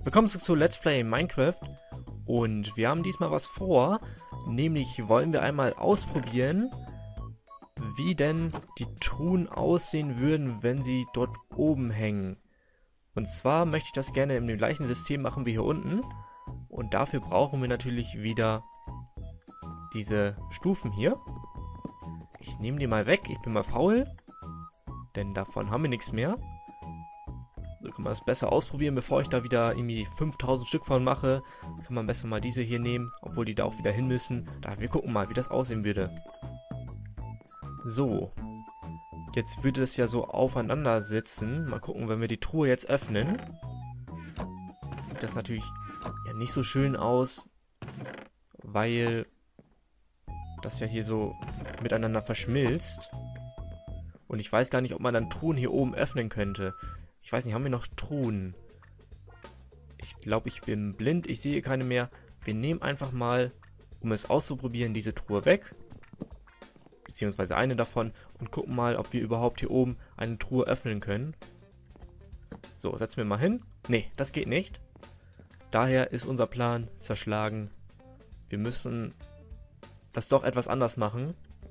Willkommen zurück zu Let's Play Minecraft und wir haben diesmal was vor, nämlich wollen wir einmal ausprobieren, wie denn die Truhen aussehen würden, wenn sie dort oben hängen. Und zwar möchte ich das gerne in dem gleichen System machen wie hier unten und dafür brauchen wir natürlich wieder diese Stufen hier. Ich nehme die mal weg, ich bin mal faul, denn davon haben wir nichts mehr. So kann man das besser ausprobieren, bevor ich da wieder irgendwie 5000 Stück von mache. Kann man besser mal diese hier nehmen, obwohl die da auch wieder hin müssen. Wir gucken mal, wie das aussehen würde. So. Jetzt würde es ja so aufeinander sitzen. Mal gucken, wenn wir die Truhe jetzt öffnen. Sieht das natürlich ja nicht so schön aus, weil das ja hier so miteinander verschmilzt. Und ich weiß gar nicht, ob man dann Truhen hier oben öffnen könnte. Ich weiß nicht, haben wir noch Truhen? Ich glaube, ich bin blind. Ich sehe keine mehr. Wir nehmen einfach mal, um es auszuprobieren, diese Truhe weg. Beziehungsweise eine davon. Und gucken mal, ob wir überhaupt hier oben eine Truhe öffnen können. So, setzen wir mal hin. Nee, das geht nicht. Daher ist unser Plan zerschlagen. Wir müssen das doch etwas anders machen.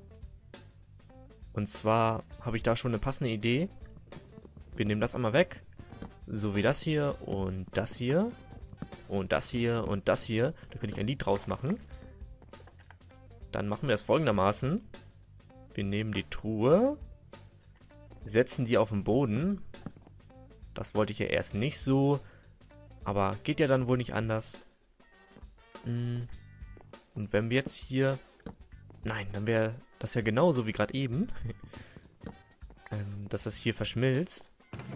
Und zwar habe ich da schon eine passende Idee. Wir nehmen das einmal weg, so wie das hier und das hier und das hier und das hier. Da könnte ich ein Lied draus machen. Dann machen wir es folgendermaßen. Wir nehmen die Truhe, setzen die auf den Boden. Das wollte ich ja erst nicht so, aber geht ja dann wohl nicht anders. Und wenn wir jetzt hier... Nein, dann wäre das ja genauso wie gerade eben. Dass das hier verschmilzt.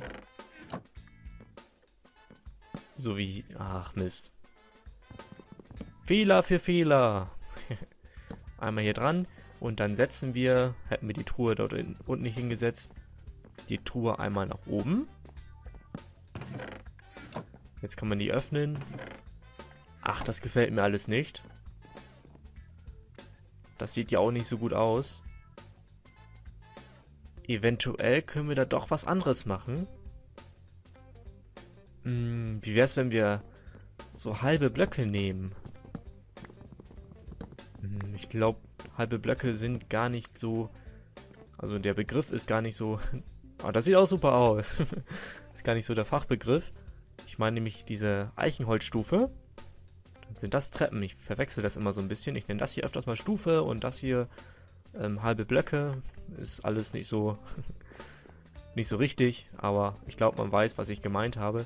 So wie... Ach, Mist. Fehler für Fehler. Einmal hier dran. Und dann setzen wir... Hätten wir die Truhe dort unten nicht hingesetzt. Die Truhe einmal nach oben. Jetzt kann man die öffnen. Ach, das gefällt mir alles nicht. Das sieht ja auch nicht so gut aus. Eventuell können wir da doch was anderes machen. Wie wäre es, wenn wir so halbe Blöcke nehmen? Ich glaube, halbe Blöcke sind gar nicht so... Also der Begriff ist gar nicht so... Aber das sieht auch super aus. Ist gar nicht so der Fachbegriff. Ich meine nämlich diese Eichenholzstufe. Dann sind das Treppen. Ich verwechsel das immer so ein bisschen. Ich nenne das hier öfters mal Stufe und das hier halbe Blöcke. Ist alles nicht so... nicht so richtig. Aber ich glaube, man weiß, was ich gemeint habe.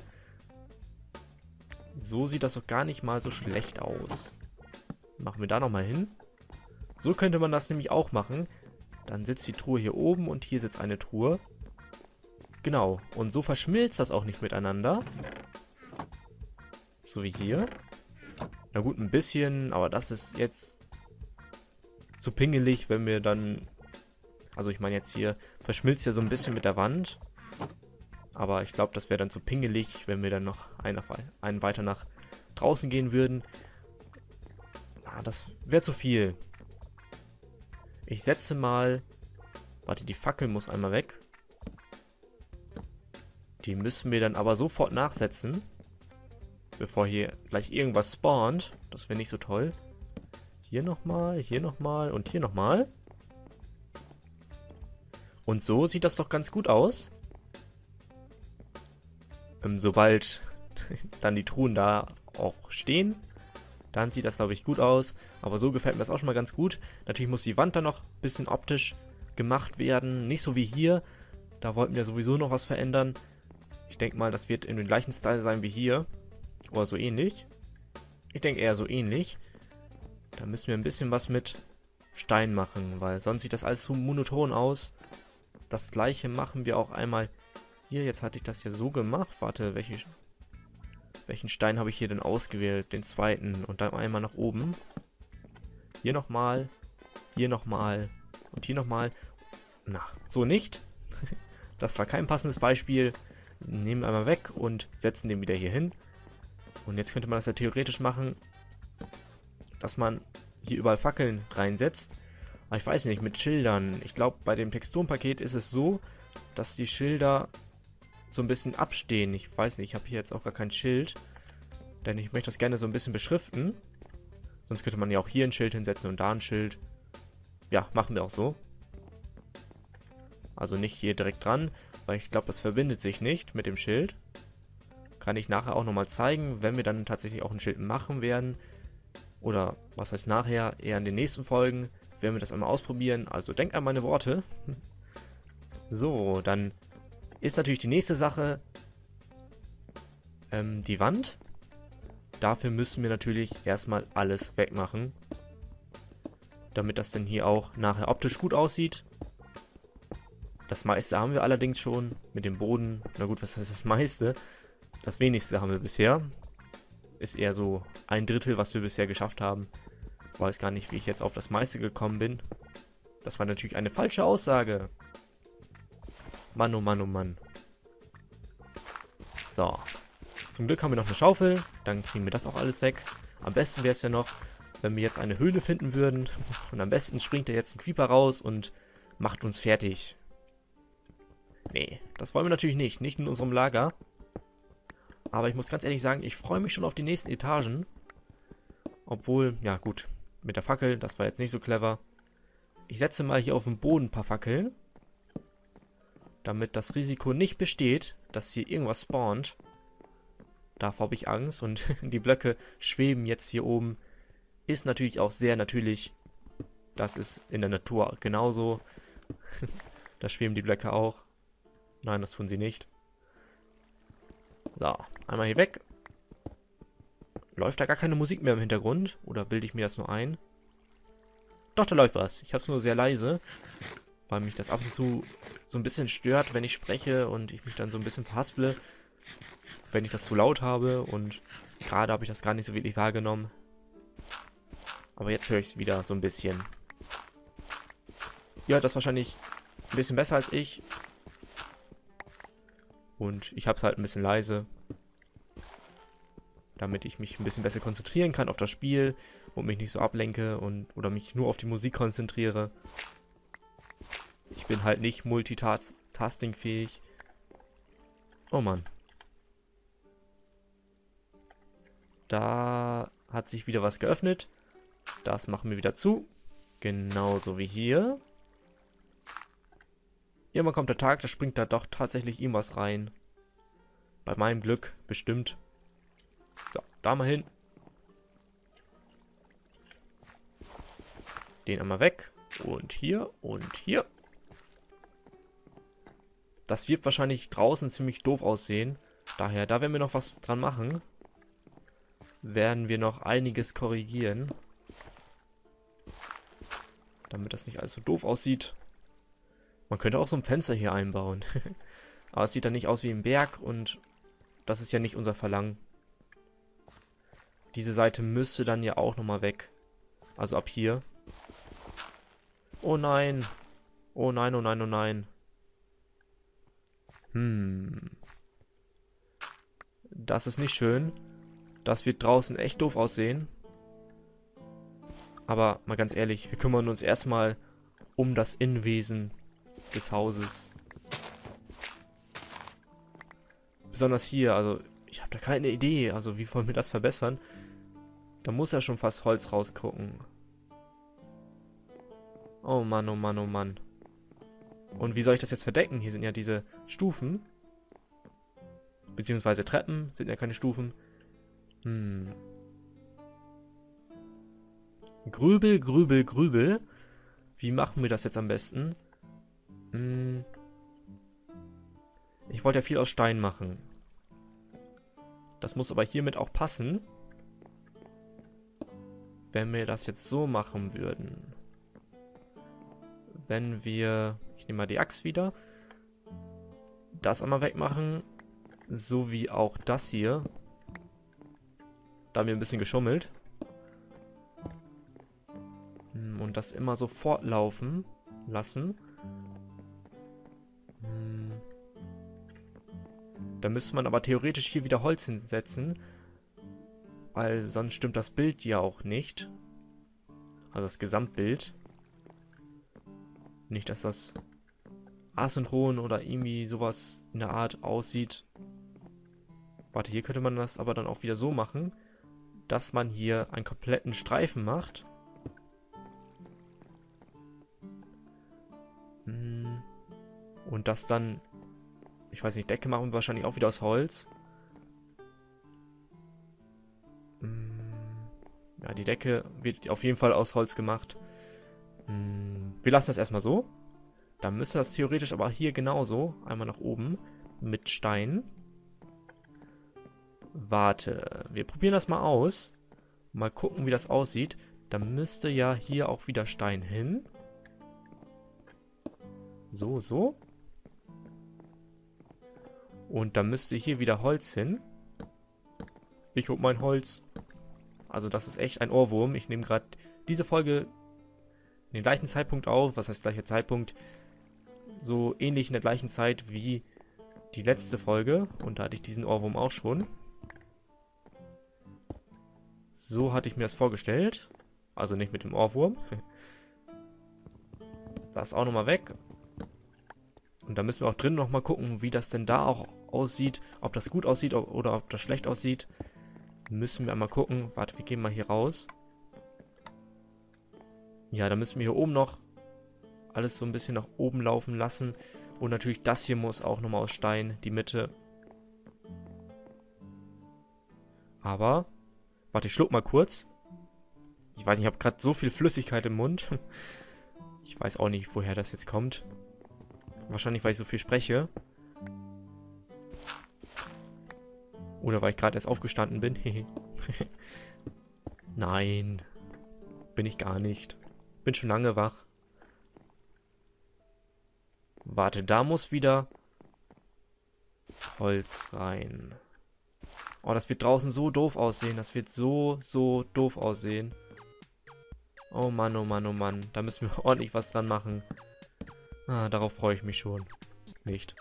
So sieht das doch gar nicht mal so schlecht aus. Machen wir da nochmal hin. So könnte man das nämlich auch machen. Dann sitzt die Truhe hier oben und hier sitzt eine Truhe. Genau. Und so verschmilzt das auch nicht miteinander. So wie hier. Na gut, ein bisschen, aber das ist jetzt zu pingelig, wenn wir dann... Also ich meine jetzt hier, verschmilzt ja so ein bisschen mit der Wand. Aber ich glaube, das wäre dann zu pingelig, wenn wir dann noch einen weiter nach draußen gehen würden. Das wäre zu viel. Ich setze mal... Warte, die Fackel muss einmal weg. Die müssen wir dann aber sofort nachsetzen. Bevor hier gleich irgendwas spawnt. Das wäre nicht so toll. Hier nochmal und hier nochmal. Und so sieht das doch ganz gut aus. Sobald dann die Truhen da auch stehen, dann sieht das, glaube ich, gut aus. Aber so gefällt mir das auch schon mal ganz gut. Natürlich muss die Wand dann noch ein bisschen optisch gemacht werden. Nicht so wie hier. Da wollten wir sowieso noch was verändern. Ich denke mal, das wird in dem gleichen Style sein wie hier. Oder so ähnlich. Ich denke eher so ähnlich. Da müssen wir ein bisschen was mit Stein machen, weil sonst sieht das alles zu monoton aus. Das gleiche machen wir auch einmal hier. Jetzt hatte ich das ja so gemacht. Warte, welchen Stein habe ich hier denn ausgewählt? Den zweiten. Und dann einmal nach oben. Hier nochmal und hier nochmal. Na, so nicht. Das war kein passendes Beispiel. Nehmen wir einmal weg und setzen den wieder hier hin. Und jetzt könnte man das ja theoretisch machen, dass man hier überall Fackeln reinsetzt. Aber ich weiß nicht, mit Schildern. Ich glaube, bei dem Texturenpaket ist es so, dass die Schilder so ein bisschen abstehen. Ich weiß nicht, ich habe hier jetzt auch gar kein Schild. Denn ich möchte das gerne so ein bisschen beschriften. Sonst könnte man ja auch hier ein Schild hinsetzen und da ein Schild. Ja, machen wir auch so. Also nicht hier direkt dran, weil ich glaube, das verbindet sich nicht mit dem Schild. Kann ich nachher auch nochmal zeigen, wenn wir dann tatsächlich auch ein Schild machen werden. Oder was heißt nachher, eher in den nächsten Folgen, werden wir das einmal ausprobieren. Also denkt an meine Worte. So, dann ist natürlich die nächste Sache die Wand. Dafür müssen wir natürlich erstmal alles wegmachen. Damit das dann hier auch nachher optisch gut aussieht. Das meiste haben wir allerdings schon mit dem Boden. Na gut, was heißt das meiste? Das wenigste haben wir bisher. Ist eher so 1/3, was wir bisher geschafft haben. Weiß gar nicht, wie ich jetzt auf das meiste gekommen bin. Das war natürlich eine falsche Aussage. Mann, oh Mann, oh Mann. So. Zum Glück haben wir noch eine Schaufel. Dann kriegen wir das auch alles weg. Am besten wäre es ja noch, wenn wir jetzt eine Höhle finden würden. Und am besten springt da jetzt ein Creeper raus und macht uns fertig. Nee, das wollen wir natürlich nicht. Nicht in unserem Lager. Aber ich muss ganz ehrlich sagen, ich freue mich schon auf die nächsten Etagen. Obwohl, ja gut, mit der Fackel, das war jetzt nicht so clever. Ich setze mal hier auf den Boden ein paar Fackeln. Damit das Risiko nicht besteht, dass hier irgendwas spawnt. Davor habe ich Angst und die Blöcke schweben jetzt hier oben. Ist natürlich auch sehr natürlich. Das ist in der Natur genauso. Da schweben die Blöcke auch. Nein, das tun sie nicht. So, einmal hier weg. Läuft da gar keine Musik mehr im Hintergrund? Oder bilde ich mir das nur ein? Doch, da läuft was. Ich habe es nur sehr leise, weil mich das ab und zu so ein bisschen stört, wenn ich spreche und ich mich dann so ein bisschen verhasple, wenn ich das zu laut habe. Und gerade habe ich das gar nicht so wirklich wahrgenommen. Aber jetzt höre ich es wieder so ein bisschen. Ihr hört das wahrscheinlich ein bisschen besser als ich. Und ich habe es halt ein bisschen leise, damit ich mich ein bisschen besser konzentrieren kann auf das Spiel und mich nicht so ablenke oder mich nur auf die Musik konzentriere. Ich bin halt nicht multitasking-fähig. Oh Mann. Da hat sich wieder was geöffnet. Das machen wir wieder zu. Genauso wie hier. Irgendwann kommt der Tag, da springt da doch tatsächlich irgendwas rein. Bei meinem Glück, bestimmt. So, da mal hin. Den einmal weg. Und hier und hier. Das wird wahrscheinlich draußen ziemlich doof aussehen. Daher, da werden wir noch was dran machen. Werden wir noch einiges korrigieren. Damit das nicht alles so doof aussieht. Man könnte auch so ein Fenster hier einbauen. Aber es sieht dann nicht aus wie ein Berg und das ist ja nicht unser Verlangen. Diese Seite müsste dann ja auch nochmal weg. Also ab hier. Oh nein. Oh nein, oh nein, oh nein. Das ist nicht schön. Das wird draußen echt doof aussehen. Aber mal ganz ehrlich, wir kümmern uns erstmal um das Innenwesen des Hauses. Besonders hier, also ich habe da keine Idee. Also wie wollen wir das verbessern? Da muss ja schon fast Holz rausgucken. Oh Mann, oh Mann, oh Mann. Und wie soll ich das jetzt verdecken? Hier sind ja diese Stufen. Beziehungsweise Treppen, sind ja keine Stufen. Grübel, Grübel, Grübel. Wie machen wir das jetzt am besten? Ich wollte ja viel aus Stein machen. Das muss aber hiermit auch passen. Wenn wir das jetzt so machen würden. Wenn wir... Ich nehme mal die Axt wieder. Das einmal wegmachen. So wie auch das hier. Da haben wir ein bisschen geschummelt. Und das immer so fortlaufen lassen. Da müsste man aber theoretisch hier wieder Holz hinsetzen. Weil sonst stimmt das Bild ja auch nicht. Also das Gesamtbild. Nicht, dass das asynchron oder irgendwie sowas in der Art aussieht. Warte, hier könnte man das aber dann auch wieder so machen, dass man hier einen kompletten Streifen macht. Und das dann, ich weiß nicht, Decke machen wir wahrscheinlich auch wieder aus Holz. Ja, die Decke wird auf jeden Fall aus Holz gemacht. Wir lassen das erstmal so. Dann müsste das theoretisch aber hier genauso, einmal nach oben, mit Stein. Warte, wir probieren das mal aus. Mal gucken, wie das aussieht. Dann müsste ja hier auch wieder Stein hin. So, so. Und dann müsste hier wieder Holz hin. Ich hol mein Holz. Also das ist echt ein Ohrwurm. Ich nehme gerade diese Folge in den gleichen Zeitpunkt auf. Was heißt gleicher Zeitpunkt? So ähnlich in der gleichen Zeit wie die letzte Folge. Und da hatte ich diesen Ohrwurm auch schon. So hatte ich mir das vorgestellt. Also nicht mit dem Ohrwurm. Das ist auch nochmal weg. Und da müssen wir auch drin nochmal gucken, wie das denn da auch aussieht. Ob das gut aussieht oder ob das schlecht aussieht. Müssen wir einmal gucken. Warte, wir gehen mal hier raus. Ja, da müssen wir hier oben noch alles so ein bisschen nach oben laufen lassen. Und natürlich das hier muss auch nochmal aus Stein, die Mitte. Aber, warte, ich schluck mal kurz. Ich weiß nicht, ich habe gerade so viel Flüssigkeit im Mund. Ich weiß auch nicht, woher das jetzt kommt. Wahrscheinlich, weil ich so viel spreche. Oder weil ich gerade erst aufgestanden bin. Nein. Bin ich gar nicht. Bin schon lange wach. Warte, da muss wieder Holz rein. Oh, das wird draußen so doof aussehen. Das wird so doof aussehen. Oh Mann, oh Mann, oh Mann. Da müssen wir ordentlich was dran machen. Ah, darauf freue ich mich schon. Nicht.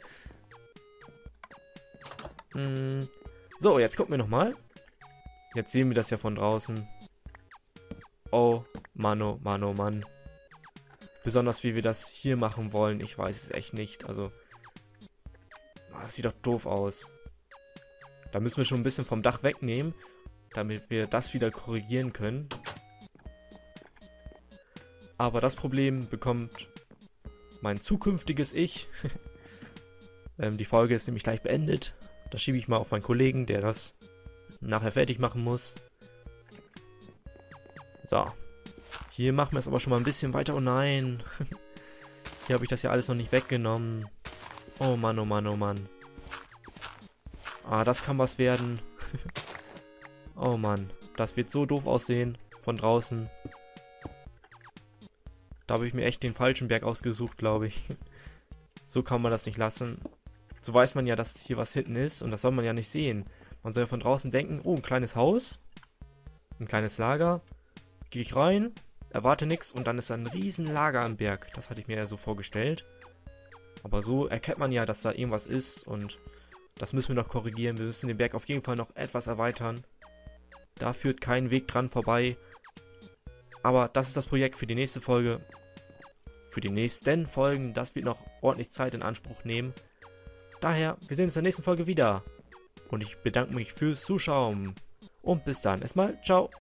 So, jetzt gucken wir nochmal. Jetzt sehen wir das ja von draußen. Oh Mann, oh Mann, oh Mann. Besonders wie wir das hier machen wollen, ich weiß es echt nicht. Also, das sieht doch doof aus. Da müssen wir schon ein bisschen vom Dach wegnehmen, damit wir das wieder korrigieren können. Aber das Problem bekommt mein zukünftiges Ich. Die Folge ist nämlich gleich beendet. Das schiebe ich mal auf meinen Kollegen, der das nachher fertig machen muss. So. Hier machen wir es aber schon mal ein bisschen weiter. Oh nein. Hier habe ich das ja alles noch nicht weggenommen. Oh Mann, oh Mann, oh Mann. Ah, das kann was werden. Oh Mann. Das wird so doof aussehen von draußen. Da habe ich mir echt den falschen Berg ausgesucht, glaube ich. So kann man das nicht lassen. So weiß man ja, dass hier was hinten ist. Und das soll man ja nicht sehen. Man soll ja von draußen denken, oh, ein kleines Haus. Ein kleines Lager. Gehe ich rein, erwarte nichts und dann ist da ein riesen Lager am Berg. Das hatte ich mir ja so vorgestellt. Aber so erkennt man ja, dass da irgendwas ist. Und das müssen wir noch korrigieren. Wir müssen den Berg auf jeden Fall noch etwas erweitern. Da führt kein Weg dran vorbei. Aber das ist das Projekt für die nächste Folge. Für die nächsten Folgen. Das wird noch ordentlich Zeit in Anspruch nehmen. Daher, wir sehen uns in der nächsten Folge wieder. Und ich bedanke mich fürs Zuschauen. Und bis dann. Erstmal, ciao.